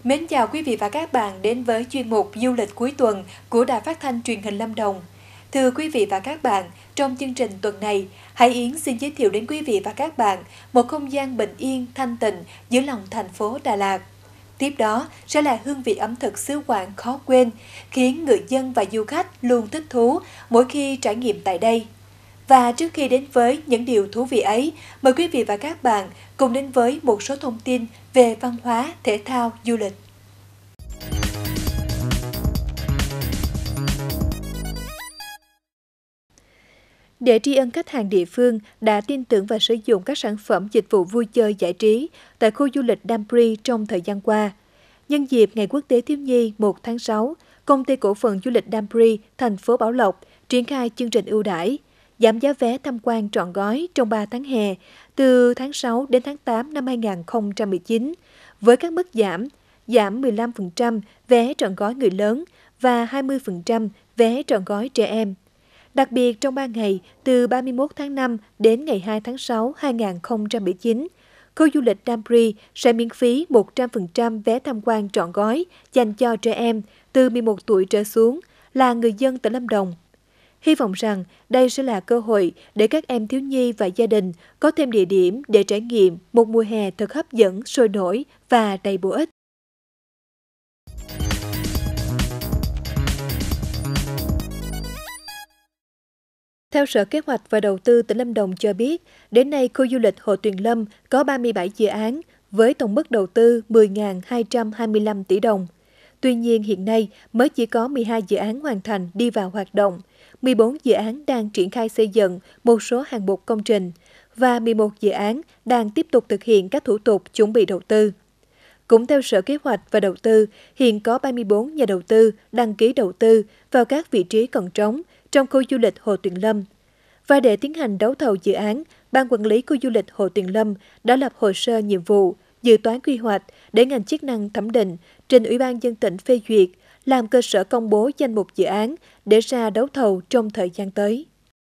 Mến chào quý vị và các bạn đến với chuyên mục Du lịch cuối tuần của Đài Phát thanh Truyền hình Lâm Đồng. Thưa quý vị và các bạn, trong chương trình tuần này, Hải Yến xin giới thiệu đến quý vị và các bạn một không gian bình yên, thanh tịnh giữa lòng thành phố Đà Lạt. Tiếp đó sẽ là hương vị ẩm thực xứ Quảng khó quên, khiến người dân và du khách luôn thích thú mỗi khi trải nghiệm tại đây. Và trước khi đến với những điều thú vị ấy, mời quý vị và các bạn cùng đến với một số thông tin về văn hóa, thể thao, du lịch. Để tri ân khách hàng địa phương đã tin tưởng và sử dụng các sản phẩm dịch vụ vui chơi giải trí tại khu du lịch Danpree trong thời gian qua. Nhân dịp Ngày Quốc tế Thiếu nhi 1 tháng 6, Công ty Cổ phần Du lịch Danpree, thành phố Bảo Lộc triển khai chương trình ưu đãi giảm giá vé tham quan trọn gói trong 3 tháng hè, từ tháng 6 đến tháng 8 năm 2019, với các mức giảm 15% vé trọn gói người lớn và 20% vé trọn gói trẻ em. Đặc biệt, trong 3 ngày, từ 31 tháng 5 đến ngày 2 tháng 6 2019, khu du lịch Danpree sẽ miễn phí 100% vé tham quan trọn gói dành cho trẻ em từ 11 tuổi trở xuống là người dân tỉnh Lâm Đồng. Hy vọng rằng đây sẽ là cơ hội để các em thiếu nhi và gia đình có thêm địa điểm để trải nghiệm một mùa hè thật hấp dẫn, sôi nổi và đầy bổ ích. Theo Sở Kế hoạch và Đầu tư tỉnh Lâm Đồng cho biết, đến nay khu du lịch Hồ Tuyền Lâm có 37 dự án với tổng mức đầu tư 10.225 tỷ đồng. Tuy nhiên, hiện nay mới chỉ có 12 dự án hoàn thành đi vào hoạt động, 14 dự án đang triển khai xây dựng một số hạng mục công trình và 11 dự án đang tiếp tục thực hiện các thủ tục chuẩn bị đầu tư. Cũng theo Sở Kế hoạch và Đầu tư, hiện có 34 nhà đầu tư đăng ký đầu tư vào các vị trí còn trống trong khu du lịch Hồ Tuyền Lâm. Và để tiến hành đấu thầu dự án, Ban Quản lý khu du lịch Hồ Tuyền Lâm đã lập hồ sơ nhiệm vụ, dự toán quy hoạch để ngành chức năng thẩm định, trình Ủy ban nhân dân tỉnh phê duyệt, làm cơ sở công bố danh mục dự án để ra đấu thầu trong thời gian tới.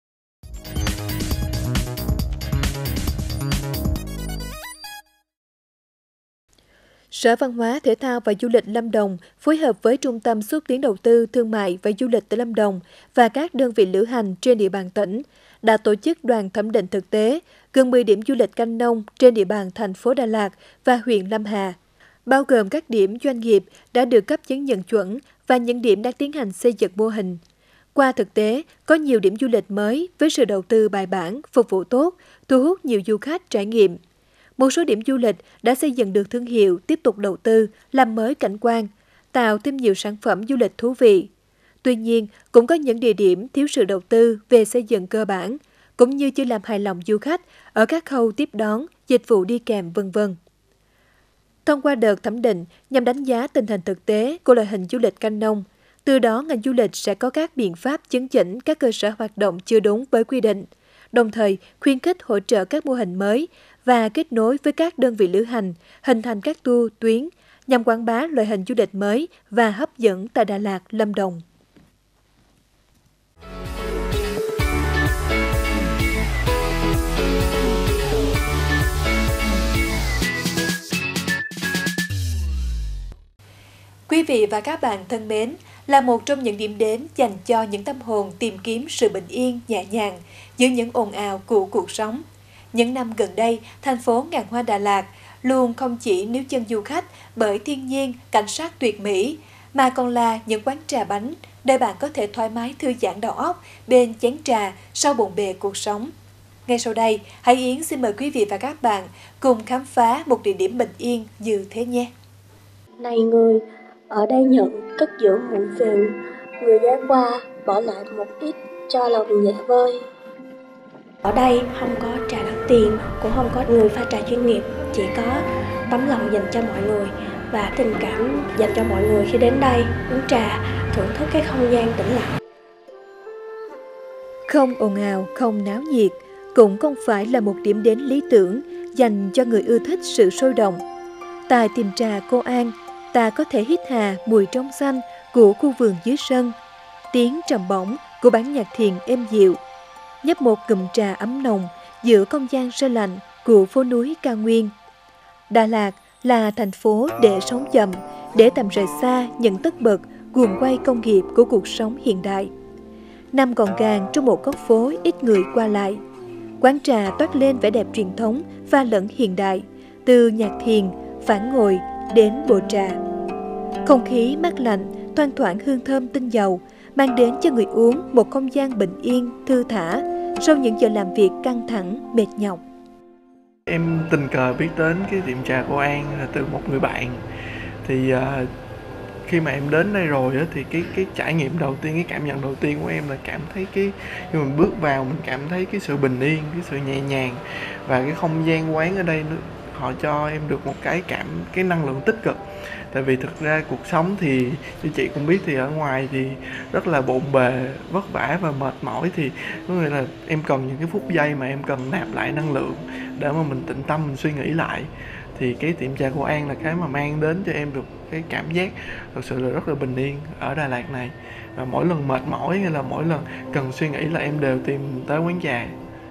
Sở Văn hóa, Thể thao và Du lịch Lâm Đồng phối hợp với Trung tâm Xúc tiến Đầu tư Thương mại và Du lịch tỉnh Lâm Đồng và các đơn vị lữ hành trên địa bàn tỉnh đã tổ chức đoàn thẩm định thực tế gần 10 điểm du lịch canh nông trên địa bàn thành phố Đà Lạt và huyện Lâm Hà, bao gồm các điểm doanh nghiệp đã được cấp chứng nhận chuẩn và những điểm đang tiến hành xây dựng mô hình. Qua thực tế, có nhiều điểm du lịch mới với sự đầu tư bài bản, phục vụ tốt, thu hút nhiều du khách trải nghiệm. Một số điểm du lịch đã xây dựng được thương hiệu, tiếp tục đầu tư, làm mới cảnh quan, tạo thêm nhiều sản phẩm du lịch thú vị. Tuy nhiên, cũng có những địa điểm thiếu sự đầu tư về xây dựng cơ bản, cũng như chưa làm hài lòng du khách ở các khâu tiếp đón, dịch vụ đi kèm v.v. Thông qua đợt thẩm định nhằm đánh giá tình hình thực tế của loại hình du lịch canh nông, từ đó ngành du lịch sẽ có các biện pháp chấn chỉnh các cơ sở hoạt động chưa đúng với quy định, đồng thời khuyến khích hỗ trợ các mô hình mới và kết nối với các đơn vị lữ hành, hình thành các tour tuyến nhằm quảng bá loại hình du lịch mới và hấp dẫn tại Đà Lạt, Lâm Đồng. Quý vị và các bạn thân mến, là một trong những điểm đến dành cho những tâm hồn tìm kiếm sự bình yên, nhẹ nhàng giữa những ồn ào của cuộc sống. Những năm gần đây, thành phố ngàn hoa Đà Lạt luôn không chỉ níu chân du khách bởi thiên nhiên, cảnh sát tuyệt mỹ, mà còn là những quán trà bánh nơi bạn có thể thoải mái thư giãn đầu óc bên chén trà sau bộn bề cuộc sống. Ngay sau đây, Hải Yến xin mời quý vị và các bạn cùng khám phá một địa điểm bình yên như thế nhé. Này người, ở đây nhận cất giữ muộn phiền, người ghé qua bỏ lại một ít cho lòng nhẹ vơi. Ở đây không có trà đắt tiền, cũng không có người pha trà chuyên nghiệp, chỉ có tấm lòng dành cho mọi người và tình cảm dành cho mọi người khi đến đây uống trà, thưởng thức cái không gian tĩnh lặng. Không ồn ào, không náo nhiệt, cũng không phải là một điểm đến lý tưởng dành cho người ưa thích sự sôi động. Tại tiệm trà Cô An, ta có thể hít hà mùi trong xanh của khu vườn dưới sân, tiếng trầm bổng của bản nhạc thiền êm dịu, nhấp một ngụm trà ấm nồng giữa không gian se lạnh của phố núi cao nguyên. Đà Lạt là thành phố để sống chậm, để tạm rời xa những tất bật guồng quay công nghiệp của cuộc sống hiện đại. Nằm gọn gàng trong một góc phố ít người qua lại, quán trà toát lên vẻ đẹp truyền thống pha lẫn hiện đại, từ nhạc thiền, phản ngồi đến bồ trà. Không khí mát lạnh, thoang thoảng hương thơm tinh dầu, mang đến cho người uống một không gian bình yên, thư thả sau những giờ làm việc căng thẳng, mệt nhọc. Em tình cờ biết đến cái tiệm trà cô An là từ một người bạn. Thì khi mà em đến đây rồi á, thì cái trải nghiệm đầu tiên, cái cảm nhận đầu tiên của em là cảm thấy khi mình bước vào mình cảm thấy cái sự bình yên, cái sự nhẹ nhàng, và cái không gian quán ở đây họ cho em được một cái năng lượng tích cực. Tại vì thực ra cuộc sống thì như chị cũng biết thì ở ngoài thì rất là bộn bề, vất vả và mệt mỏi, thì có nghĩa là em cần những cái phút giây mà em cần nạp lại năng lượng để mà mình tĩnh tâm, mình suy nghĩ lại. Thì cái tiệm trà cô An là cái mà mang đến cho em được cái cảm giác thật sự là rất là bình yên ở Đà Lạt này. Và mỗi lần mệt mỏi hay là mỗi lần cần suy nghĩ là em đều tìm tới quán trà.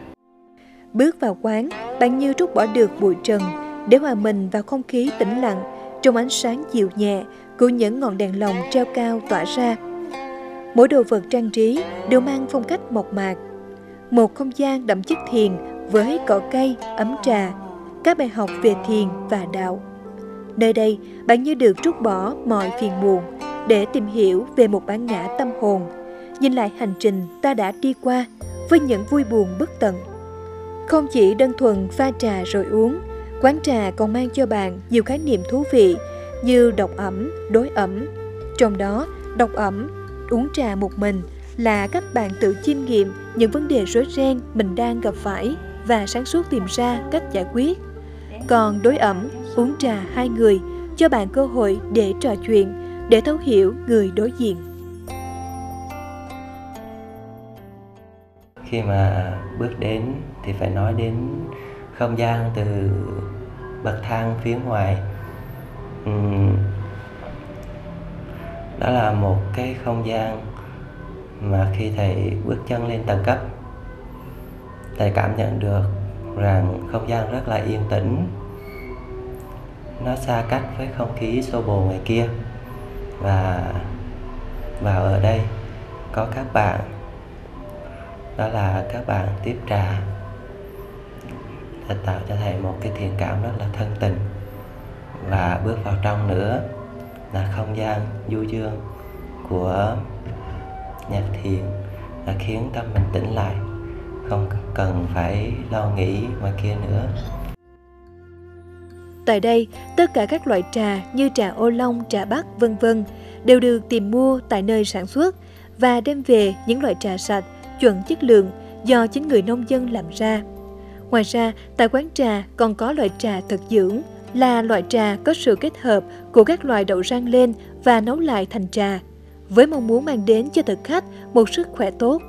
Bước vào quán, bạn như trút bỏ được bụi trần để hòa mình vào không khí tĩnh lặng trong ánh sáng dịu nhẹ của những ngọn đèn lồng treo cao tỏa ra. Mỗi đồ vật trang trí đều mang phong cách mộc mạc. Một không gian đậm chất thiền với cỏ cây, ấm trà, các bài học về thiền và đạo. Nơi đây, bạn như được trút bỏ mọi phiền muộn để tìm hiểu về một bản ngã tâm hồn, nhìn lại hành trình ta đã đi qua với những vui buồn bất tận. Không chỉ đơn thuần pha trà rồi uống, quán trà còn mang cho bạn nhiều khái niệm thú vị như độc ẩm, đối ẩm. Trong đó, độc ẩm, uống trà một mình là cách bạn tự chiêm nghiệm những vấn đề rối ren mình đang gặp phải và sáng suốt tìm ra cách giải quyết. Còn đối ẩm, uống trà hai người, cho bạn cơ hội để trò chuyện, để thấu hiểu người đối diện. Khi mà bước đến thì phải nói đến không gian từ bậc thang phía ngoài. Đó là một cái không gian mà khi thầy bước chân lên tầng cấp, thầy cảm nhận được rằng không gian rất là yên tĩnh, nó xa cách với không khí xô bồ ngoài kia. Và vào ở đây có các bạn, đó là các bạn tiếp trà, đã tạo cho thầy một cái thiện cảm rất là thân tình. Và bước vào trong nữa là không gian du dương của nhạc thiền, đã khiến tâm mình tĩnh lại, không cần phải lo nghĩ ngoài kia nữa. Tại đây, tất cả các loại trà như trà ô long, trà bắc v.v. đều được tìm mua tại nơi sản xuất và đem về những loại trà sạch, chuẩn chất lượng do chính người nông dân làm ra. Ngoài ra, tại quán trà còn có loại trà thực dưỡng, là loại trà có sự kết hợp của các loại đậu rang lên và nấu lại thành trà, với mong muốn mang đến cho thực khách một sức khỏe tốt.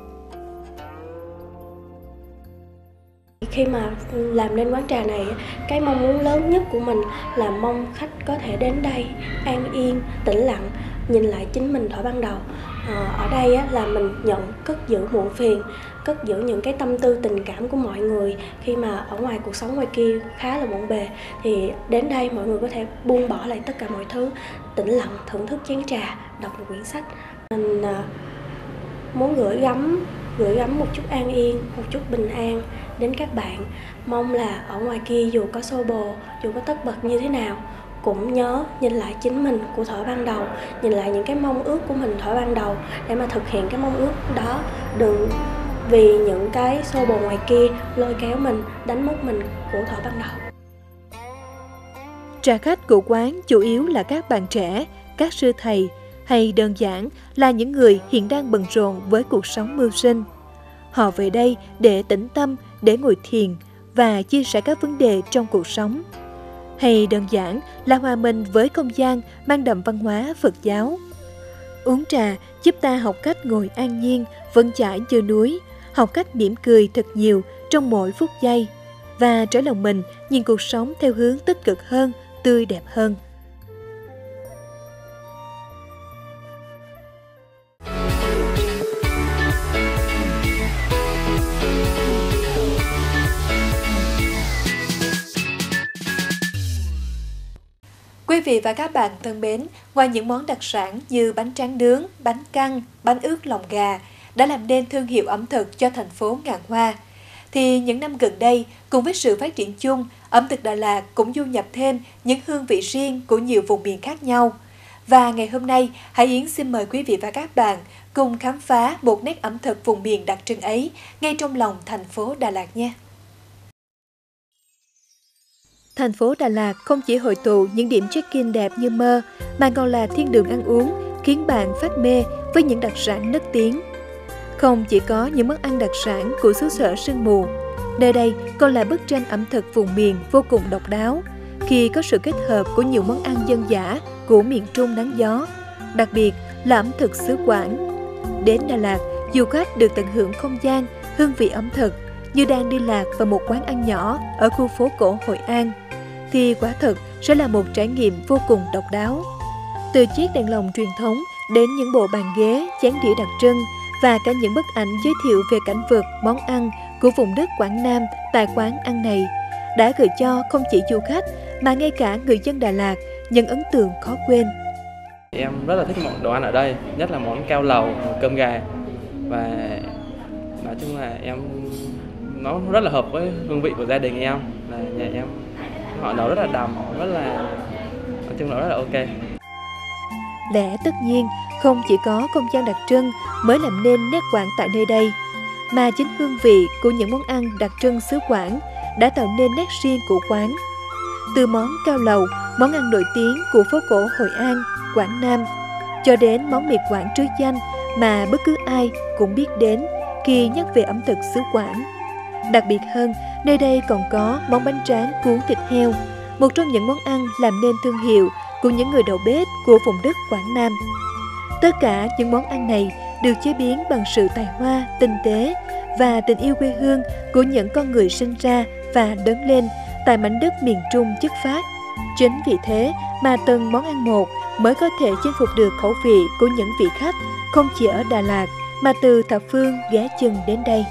Khi mà làm nên quán trà này, cái mong muốn lớn nhất của mình là mong khách có thể đến đây an yên, tĩnh lặng, nhìn lại chính mình thuở ban đầu. Ở đây là mình nhận cất giữ muộn phiền, cất giữ những cái tâm tư tình cảm của mọi người. Khi mà ở ngoài cuộc sống ngoài kia khá là bộn bề, thì đến đây mọi người có thể buông bỏ lại tất cả mọi thứ, tĩnh lặng thưởng thức chén trà, đọc một quyển sách. Mình muốn gửi gắm một chút an yên, một chút bình an đến các bạn. Mong là ở ngoài kia dù có xô bồ, dù có tất bật như thế nào, cũng nhớ nhìn lại chính mình của thuở ban đầu, nhìn lại những cái mong ước của mình thuở ban đầu để mà thực hiện cái mong ước đó. Đừng vì những cái xô bồ ngoài kia lôi kéo mình, đánh mất mình của thuở ban đầu. Trà khách của quán chủ yếu là các bạn trẻ, các sư thầy, hay đơn giản là những người hiện đang bận rộn với cuộc sống mưu sinh. Họ về đây để tĩnh tâm, để ngồi thiền và chia sẻ các vấn đề trong cuộc sống. Hay đơn giản là hòa mình với không gian mang đậm văn hóa Phật giáo. Uống trà giúp ta học cách ngồi an nhiên, vững chãi như núi, học cách mỉm cười thật nhiều trong mỗi phút giây và trở lòng mình nhìn cuộc sống theo hướng tích cực hơn, tươi đẹp hơn. vị và các bạn thân mến, ngoài những món đặc sản như bánh tráng nướng, bánh căn, bánh ướt lòng gà đã làm nên thương hiệu ẩm thực cho thành phố ngàn hoa, thì những năm gần đây, cùng với sự phát triển chung, ẩm thực Đà Lạt cũng du nhập thêm những hương vị riêng của nhiều vùng miền khác nhau. Và ngày hôm nay, Hải Yến xin mời quý vị và các bạn cùng khám phá một nét ẩm thực vùng miền đặc trưng ấy ngay trong lòng thành phố Đà Lạt nhé. Thành phố Đà Lạt không chỉ hội tụ những điểm check-in đẹp như mơ, mà còn là thiên đường ăn uống, khiến bạn phát mê với những đặc sản nức tiếng. Không chỉ có những món ăn đặc sản của xứ sở sương mù, nơi đây còn là bức tranh ẩm thực vùng miền vô cùng độc đáo, khi có sự kết hợp của nhiều món ăn dân dã của miền Trung nắng gió, đặc biệt là ẩm thực xứ Quảng. Đến Đà Lạt, du khách được tận hưởng không gian, hương vị ẩm thực như đang đi lạc vào một quán ăn nhỏ ở khu phố cổ Hội An, thì quả thực sẽ là một trải nghiệm vô cùng độc đáo. Từ chiếc đèn lồng truyền thống đến những bộ bàn ghế, chén đĩa đặc trưng và cả những bức ảnh giới thiệu về cảnh vật, món ăn của vùng đất Quảng Nam tại quán ăn này đã gợi cho không chỉ du khách mà ngay cả người dân Đà Lạt những ấn tượng khó quên. Em rất là thích món đồ ăn ở đây, nhất là món cao lầu, cơm gà, và nói chung là nó rất là hợp với hương vị của gia đình em, là nhà em họ nấu rất là đậm, nói chung là rất là ok. Lẽ tất nhiên, không chỉ có không gian đặc trưng mới làm nên nét Quảng tại nơi đây, mà chính hương vị của những món ăn đặc trưng xứ Quảng đã tạo nên nét riêng của quán. Từ món cao lầu, món ăn nổi tiếng của phố cổ Hội An, Quảng Nam, cho đến món mì Quảng trứ danh mà bất cứ ai cũng biết đến khi nhắc về ẩm thực xứ Quảng. Đặc biệt hơn, nơi đây còn có món bánh tráng cuốn thịt heo, một trong những món ăn làm nên thương hiệu của những người đầu bếp của vùng đất Quảng Nam. Tất cả những món ăn này được chế biến bằng sự tài hoa, tinh tế và tình yêu quê hương của những con người sinh ra và lớn lên tại mảnh đất miền Trung chất phác. Chính vì thế mà từng món ăn một mới có thể chinh phục được khẩu vị của những vị khách không chỉ ở Đà Lạt mà từ thập phương ghé chân đến đây.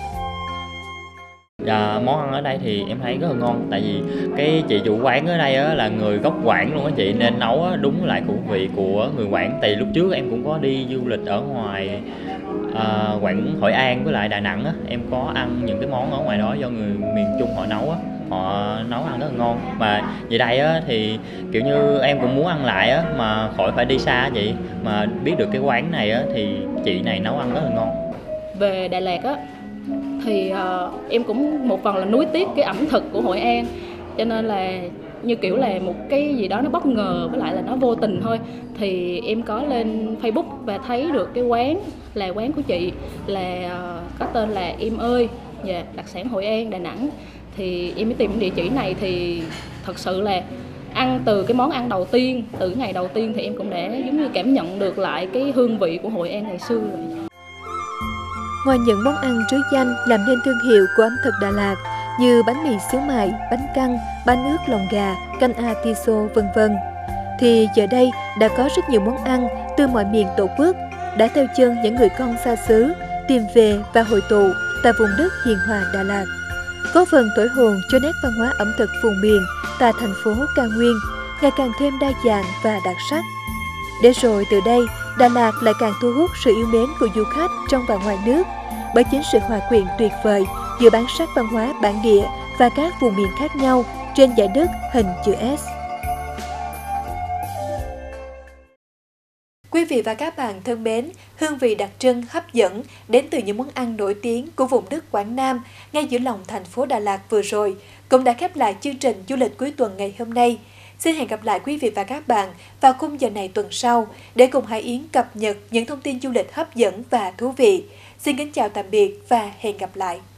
Món ăn ở đây thì em thấy rất là ngon, tại vì cái chị chủ quán ở đây á, là người gốc Quảng luôn á chị, nên nấu á, đúng lại khẩu vị của người Quảng. Tại lúc trước em cũng có đi du lịch ở ngoài Quảng, Hội An với lại Đà Nẵng á, em có ăn những cái món ở ngoài đó do người miền Trung họ nấu á, họ nấu ăn rất là ngon. Mà về đây á, thì kiểu như em cũng muốn ăn lại á, mà khỏi phải đi xa chị, mà biết được cái quán này á, thì chị này nấu ăn rất là ngon. Về Đà Lạt á thì em cũng một phần là nuối tiếc cái ẩm thực của Hội An, cho nên là như kiểu là một cái gì đó nó bất ngờ với lại là nó vô tình thôi, thì em có lên Facebook và thấy được cái quán là quán của chị là có tên là Em ơi, đặc sản Hội An Đà Nẵng, thì em mới tìm địa chỉ này. Thì thật sự là ăn từ cái món ăn đầu tiên, từ ngày đầu tiên thì em cũng đã giống như cảm nhận được lại cái hương vị của Hội An ngày xưa rồi. Ngoài những món ăn trứ danh làm nên thương hiệu của ẩm thực Đà Lạt như bánh mì xíu mại, bánh căn, bánh ướt lòng gà, canh atiso v.v. thì giờ đây đã có rất nhiều món ăn từ mọi miền Tổ quốc đã theo chân những người con xa xứ tìm về và hội tụ tại vùng đất hiền hòa Đà Lạt, có phần thổi hồn cho nét văn hóa ẩm thực vùng miền tại thành phố cao nguyên ngày càng thêm đa dạng và đặc sắc. Để rồi từ đây, Đà Lạt lại càng thu hút sự yêu mến của du khách trong và ngoài nước bởi chính sự hòa quyện tuyệt vời giữa bản sắc văn hóa bản địa và các vùng miền khác nhau trên dải đất hình chữ S. Quý vị và các bạn thân mến, hương vị đặc trưng hấp dẫn đến từ những món ăn nổi tiếng của vùng đất Quảng Nam ngay giữa lòng thành phố Đà Lạt vừa rồi cũng đã khép lại chương trình du lịch cuối tuần ngày hôm nay. Xin hẹn gặp lại quý vị và các bạn vào khung giờ này tuần sau để cùng Hải Yến cập nhật những thông tin du lịch hấp dẫn và thú vị. Xin kính chào tạm biệt và hẹn gặp lại.